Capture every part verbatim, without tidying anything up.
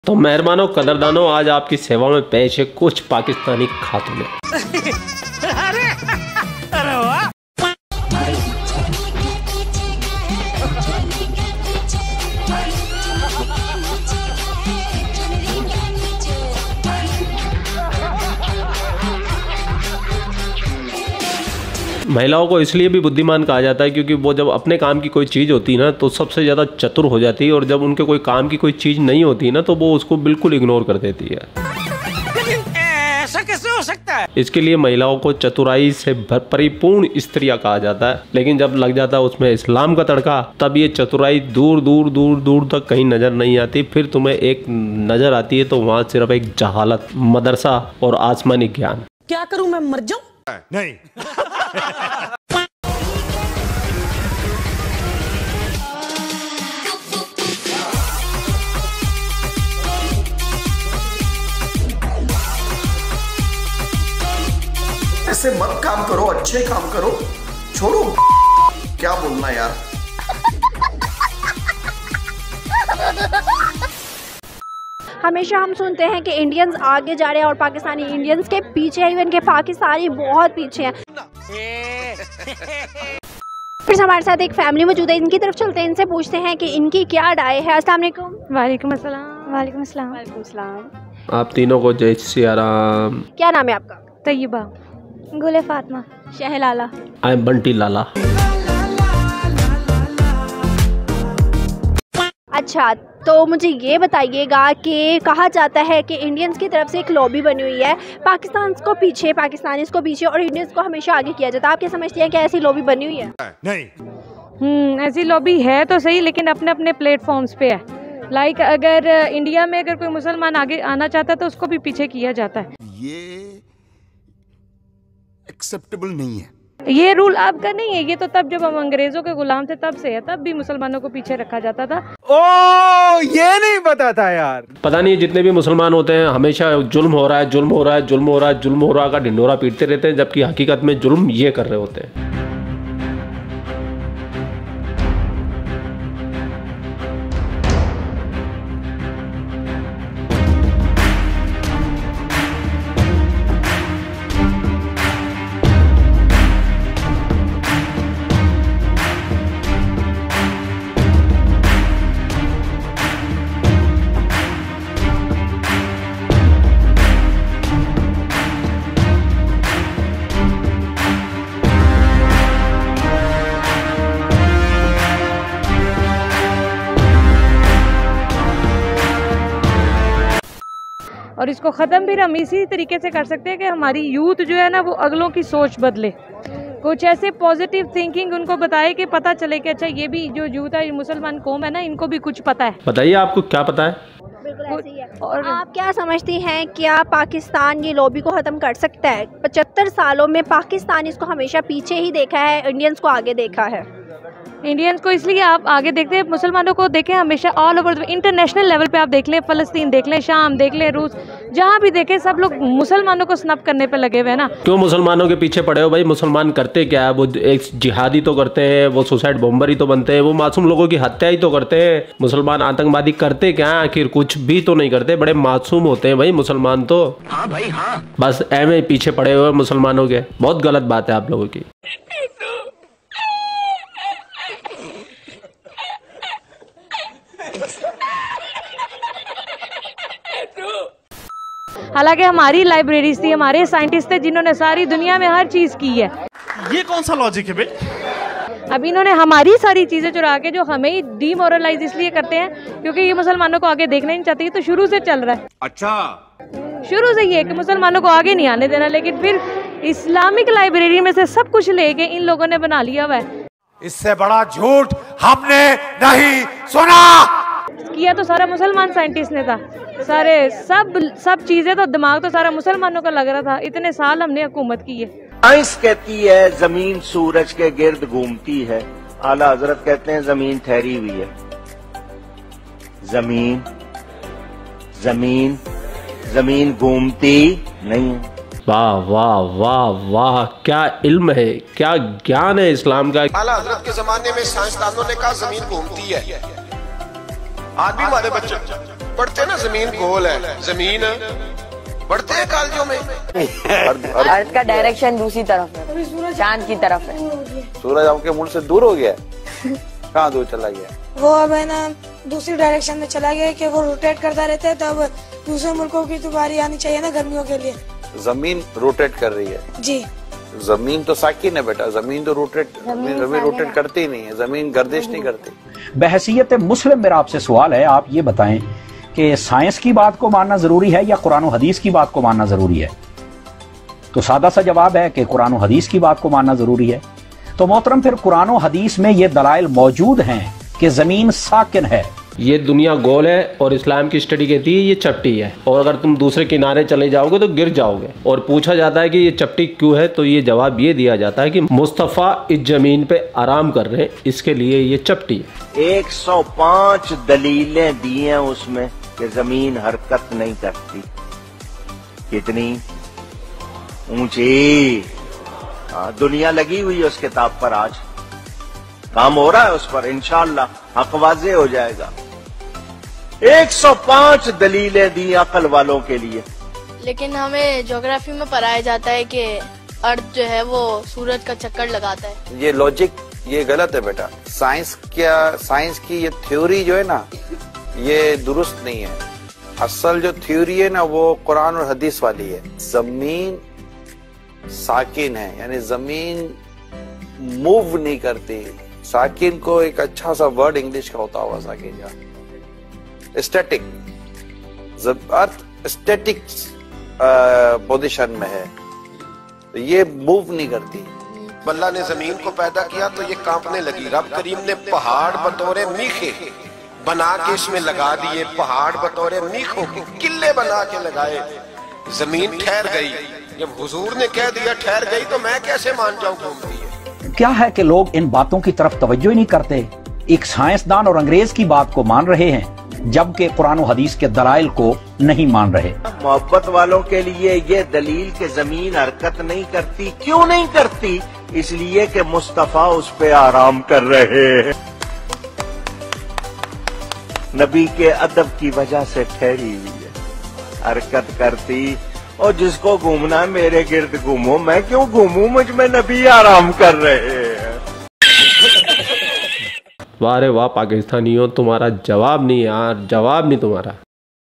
तो मेहरबानों कदरदानों, आज आपकी सेवा में पेश है कुछ पाकिस्तानी खातूनें। अरे अरे वाह। महिलाओं को इसलिए भी बुद्धिमान कहा जाता है क्योंकि वो जब अपने काम की कोई चीज़ होती है ना तो सबसे ज़्यादा चतुर हो जाती है, और जब उनके कोई काम की कोई चीज़ नहीं होती ना तो वो उसको बिल्कुल इग्नोर कर देती है। ऐसा कैसे हो सकता है? इसके लिए महिलाओं को चतुराई से परिपूर्ण स्त्रियां कहा जाता है, लेकिन जब लग जाता है उसमें इस्लाम का तड़का तब ये चतुराई दूर दूर दूर दूर तक कहीं नज़र नहीं आती। फिर तुम्हें एक नज़र आती है तो वहाँ सिर्फ एक जहालत, मदरसा और आसमानी ज्ञान। क्या करूं, मैं मर जाऊं? नहीं। ऐसे मत काम करो, अच्छे काम करो, छोड़ो क्या बोलना यार। हमेशा हम सुनते हैं कि इंडियंस आगे जा रहे हैं और पाकिस्तानी इंडियंस के पीछे है, इवन के पाकिस्तानी बहुत पीछे हैं। फिर हमारे साथ एक फैमिली मौजूद है, इनकी तरफ चलते हैं, इनसे पूछते हैं कि इनकी क्या राय है। अस्सलाम वालेकुम। वालेकुम अस्सलाम। वालेकुम अस्सलाम। वालेकुम अस्सलाम। आप तीनों को जय सिया राम। क्या नाम है आपका? तैयबा। गुले फातिमा। शहलाला। I am Bunty Lala. अच्छा, तो मुझे ये बताइएगा कि कहा जाता है कि इंडियंस की तरफ से एक लॉबी बनी हुई है, पाकिस्तान को पीछे, पाकिस्तानीज को पीछे और इंडियंस को हमेशा आगे किया जाता है। आप क्या समझते हैं कि ऐसी लॉबी बनी हुई है? नहीं। हम्म ऐसी लॉबी है तो सही, लेकिन अपने अपने प्लेटफॉर्म्स पे है। लाइक like, अगर इंडिया में अगर कोई मुसलमान आगे आना चाहता है तो उसको भी पीछे किया जाता है। ये एक्सेप्टेबल नहीं है। ये रूल आपका नहीं है, ये तो तब जब हम अंग्रेजों के गुलाम थे तब से है, तब भी मुसलमानों को पीछे रखा जाता था। ओ, ये नहीं पता था यार। पता नहीं जितने भी मुसलमान होते हैं हमेशा जुल्म हो रहा है, जुल्म हो रहा है, जुल्म हो रहा है, जुल्म हो रहा है का ढिंडोरा पीटते रहते हैं, जबकि हकीकत में जुल्म ये कर रहे होते हैं। और इसको ख़त्म भी हम इसी तरीके से कर सकते हैं कि हमारी यूथ जो है ना वो अगलों की सोच बदले, कुछ ऐसे पॉजिटिव थिंकिंग उनको बताए कि पता चले कि अच्छा ये भी जो यूथ है, मुसलमान कौम है ना, इनको भी कुछ पता है। बताइए आपको क्या पता है? बिल्कुल ऐसे ही है। और आप क्या समझती हैं, क्या पाकिस्तान ये लॉबी को ख़त्म कर सकता है? पचहत्तर सालों में पाकिस्तान इसको हमेशा पीछे ही देखा है, इंडियंस को आगे देखा है। इंडियंस को इसलिए आप आगे देखते हैं, मुसलमानों को देखें हमेशा ऑल ओवर इंटरनेशनल लेवल पे। आप देख लें फ़लस्तीन देख लें, शाम देख लें, रूस, जहाँ भी देखें सब लोग मुसलमानों को स्नप करने पे लगे हुए हैं ना। क्यों मुसलमानों के पीछे पड़े हो भाई? मुसलमान करते क्या है? वो एक जिहादी तो करते हैं, वो सुसाइड बॉम्बर ही तो बनते हैं, वो मासूम लोगों की हत्या ही तो करते हैं। मुसलमान आतंकवादी करते क्या है? आखिर कुछ भी तो नहीं करते, बड़े मासूम होते हैं भाई मुसलमान तो। हाँ भाई हाँ। बस ऐਵੇਂ पीछे पड़े हुए मुसलमानों के। बहुत गलत बात है आप लोगों की। हालांकि हमारी लाइब्रेरीज थी, हमारे साइंटिस्ट थे जिन्होंने सारी दुनिया में हर चीज़ की है। ये कौन सा लॉजिक है भाई? अब इन्होंने हमारी सारी चीज़ें चुरा के जो हमें ही डीमोरलाइज इसलिए करते हैं क्योंकि ये मुसलमानों को आगे देखना ही नहीं चाहती। तो शुरू से चल रहा है। अच्छा, शुरू से ये है कि मुसलमानों को आगे नहीं आने देना, लेकिन फिर इस्लामिक लाइब्रेरी में से सब कुछ लेके इन लोगों ने बना लिया हुआ है। इससे बड़ा झूठ हमने नहीं सुना। किया तो सारा मुसलमान साइंटिस्ट ने था, सारे सब सब चीजें तो दिमाग तो सारा मुसलमानों का लग रहा था। इतने साल हमने हुकूमत की है। साइंस कहती है जमीन सूरज के गिर्द घूमती है, आला हजरत कहते हैं जमीन ठहरी हुई है। जमीन जमीन जमीन घूमती नहीं है। वाह वाह वाह वाह, क्या इल्म है, क्या ज्ञान है इस्लाम का। आला हजरत के जमाने में साइंसदानों ने कहा जमीन घूमती है। आज भी हमारे बच्चे पढ़ते ना जमीन गोल है, जमीन बढ़ते हैं कॉलेजों में। अर्थ का डायरेक्शन दूसरी तरफ है, चांद की तरफ है। सूरज आपके मुल्क से दूर हो गया कहाँ दूर चला गया? वो अब है ना दूसरी डायरेक्शन में चला गया कि वो रोटेट करता रहता है, तब दूसरे मुल्कों की तो बारी आनी चाहिए ना गर्मियों के लिए। जमीन रोटेट कर रही है जी। जमीन तो साकिन है बेटा, जमीन तो रोटेट जमीन, जमीन रोटेट करती नहीं है, जमीन गर्दिश नहीं करती। बहसीयत मुस्लिम मेरा आपसे सवाल है, आप ये बताएं कि साइंस की बात को मानना जरूरी है या कुरान और हदीस की बात को मानना जरूरी है? तो सादा सा जवाब है कि कुरान और हदीस की बात को मानना जरूरी है। तो मोहतरम फिर कुरान और हदीस में ये दलाइल मौजूद हैं कि जमीन साकिन है, ये दुनिया गोल है और इस्लाम की स्टडी कहती है ये चपटी है, और अगर तुम दूसरे किनारे चले जाओगे तो गिर जाओगे। और पूछा जाता है कि ये चपटी क्यों है, तो ये जवाब ये दिया जाता है कि मुस्तफ़ा इस जमीन पे आराम कर रहे हैं, इसके लिए ये चपटी है। एक सौ पांच दलीलें दी हैं उसमें कि जमीन हरकत नहीं करती। कितनी ऊंची दुनिया लगी हुई है उस किताब पर, आज काम हो रहा है उस पर, इंशाअल्लाह हक वाज़े हो जाएगा। एक सौ पांच दलीलें दी अकल वालों के लिए। लेकिन हमें ज्योग्राफी में पढ़ाया जाता है कि अर्थ जो है वो सूरज का चक्कर लगाता है। ये लॉजिक ये गलत है बेटा। साइंस क्या साइंस की ये थ्योरी जो है ना ये दुरुस्त नहीं है। असल जो थ्योरी है ना वो कुरान और हदीस वाली है। जमीन साकिन है, यानी जमीन मूव नहीं करती। साकिन को एक अच्छा सा वर्ड इंग्लिश का होता होगा साकिन का, स्टैटिक। अर्थ स्टैटिक पोजीशन में है, तो ये मूव नहीं करती। अल्लाह ने जमीन को पैदा किया तो ये कांपने लगी। रब करीम ने पहाड़ बतौरे मीखे बना के इसमें लगा दिए, पहाड़ बतौरे मीखों के किले बना के लगाए, जमीन ठहर गई। जब हुजूर ने कह दिया ठहर गई तो मैं कैसे मान जाऊं घूमती है। क्या है कि लोग इन बातों की तरफ तवज्जो ही नहीं करते। एक साइंसदान और अंग्रेज की बात को मान रहे हैं जबकि कुरान और हदीस के दलाइल को नहीं मान रहे। मोहब्बत वालों के लिए ये दलील कि जमीन हरकत नहीं करती, क्यों नहीं करती? इसलिए कि मुस्तफा उस पे आराम कर रहे हैं। नबी के अदब की वजह से ठहरी हुई है, हरकत करती। और जिसको घूमना है मेरे गिर्द घूमो, मैं क्यों घूमूं, मुझ में नबी आराम कर रहे हैं। वाह रे वाह पाकिस्तानियों, तुम्हारा जवाब नहीं यार, जवाब नहीं तुम्हारा।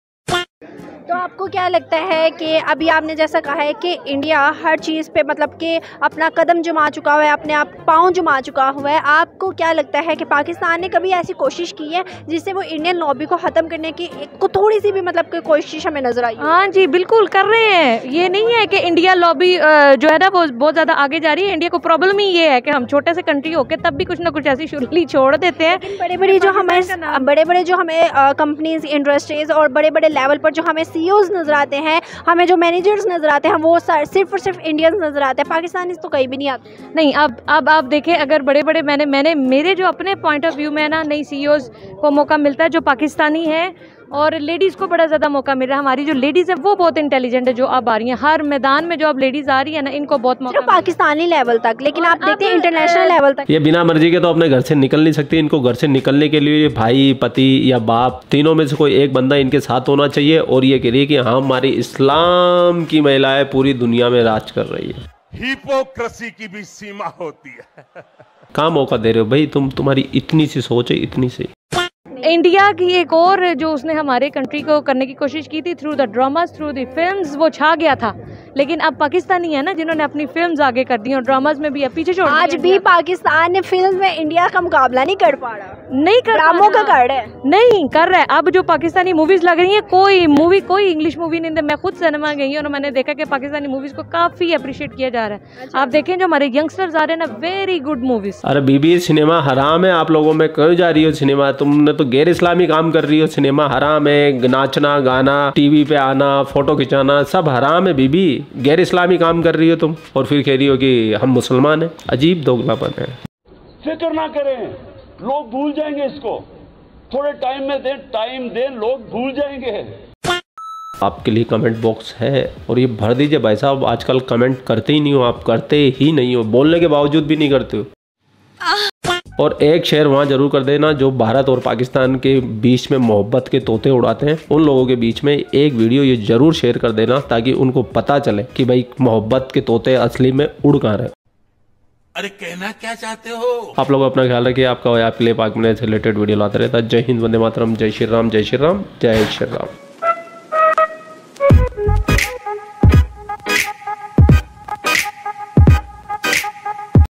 तो आपको क्या लगता है कि अभी आपने जैसा कहा है कि इंडिया हर चीज़ पे मतलब कि अपना कदम जमा चुका हुआ है, अपने आप पाँव जमा चुका हुआ है, आपको क्या लगता है कि पाकिस्तान ने कभी ऐसी कोशिश की है जिससे वो इंडियन लॉबी को ख़त्म करने की को थोड़ी सी भी मतलब कि कोशिश हमें नजर आई? हाँ जी बिल्कुल कर रहे हैं। ये नहीं है कि इंडिया लॉबी जो है ना वो बहुत ज़्यादा आगे जा रही है। इंडिया को प्रॉब्लम ही ये है कि हम छोटे से कंट्री होकर तब भी कुछ ना कुछ ऐसी शुरुआत छोड़ देते हैं। बड़े बड़े जो हमें बड़े बड़े जो हमें कंपनीज, इंडस्ट्रीज और बड़े बड़े लेवल पर जो हमें सीईओज नजर आते हैं, हमें जो मैनेजर्स नजर आते हैं, वो सिर्फ और सिर्फ इंडियंस नजर आते हैं। पाकिस्तानी तो कहीं भी नहीं आते। नहीं, अब अब आप देखें, अगर बड़े बड़े मैंने मैंने मेरे जो अपने पॉइंट ऑफ व्यू में ना नई सीईओज को मौका मिलता है जो पाकिस्तानी है, और लेडीज़ को बड़ा ज़्यादा मौका मिल रहा है। हमारी जो लेडीज़ है वो बहुत इंटेलिजेंट है, जो अब आ रही हैं हर मैदान में। जो अब लेडीज़ आ रही है ना, इनको बहुत मौका पाकिस्तानी लेवल तक, लेकिन आप देखते हैं इंटरनेशनल लेवल तक ये बिना मर्जी के तो अपने घर से निकल नहीं सकती। इनको घर से निकलने के लिए भाई, पति या बाप, तीनों में से कोई एक बंदा इनके साथ होना चाहिए और ये कह रही है कि हाँ हमारी इस्लाम की महिलाएं पूरी दुनिया में राज कर रही है। हिपोक्रेसी की भी सीमा होती है। कहाँ मौका दे रहे हो भाई तुम? तुम्हारी इतनी सी सोच है, इतनी सी। इंडिया की एक और जो उसने हमारे कंट्री को करने की कोशिश की थी through the dramas, through the films, वो छा गया था। लेकिन अब पाकिस्तानी है ना जिन्होंने अपनी फिल्म्स आगे कर दी और ड्रामास में भी अब पीछे छोड़ दिया। आज भी पाकिस्तान ने फिल्म में इंडिया का मुकाबला नहीं कर पा रहा, नहीं कर ड्रामों का कर रहा है, नहीं कर रहा है। अब जो पाकिस्तानी मूवीज लग रही है, कोई मूवी कोई इंग्लिश मूवी नहीं। मैं खुद सिनेमा गई और मैंने देखा कि पाकिस्तानी मूवीज को काफी अप्रिशिएट किया जा रहा है। अच्छा। आप देखें जो हमारे यंगस्टर्स आ रहे हैं ना, वेरी गुड मूवीज। अरे बीबी, सिनेमा हराम है। आप लोगों में क्यों जा रही हो सिनेमा? तुमने तो गैर इस्लामी काम कर रही हो। सिनेमा हराम है, नाचना गाना, टीवी पे आना, फोटो खिंचाना, सब हराम है बीबी। गैर इस्लामी काम कर रही हो तुम और फिर कह रही हो कि हम मुसलमान हैं। अजीब दोगलापन है। फिक्र ना करें, लोग भूल जाएंगे इसको। थोड़े टाइम में दें, टाइम दें, लोग भूल जाएंगे। आपके लिए कमेंट बॉक्स है और ये भर दीजिए भाई साहब। आजकल कमेंट करते ही नहीं हो, आप करते ही नहीं हो, बोलने के बावजूद भी नहीं करते हो। और एक शेयर वहाँ जरूर कर देना जो भारत और पाकिस्तान के बीच में मोहब्बत के तोते उड़ाते हैं, उन लोगों के बीच में एक वीडियो ये जरूर शेयर कर देना ताकि उनको पता चले कि भाई मोहब्बत के तोते असली में उड़ कहाँ रहे। अरे कहना क्या चाहते हो? आप लोग अपना ख्याल रखिए। आपका आपके लिए पाक में से रिलेटेड वीडियो लाते रहता है। जय हिंद, वंदे मातरम, जय श्री राम, जय श्री राम, जय श्री राम।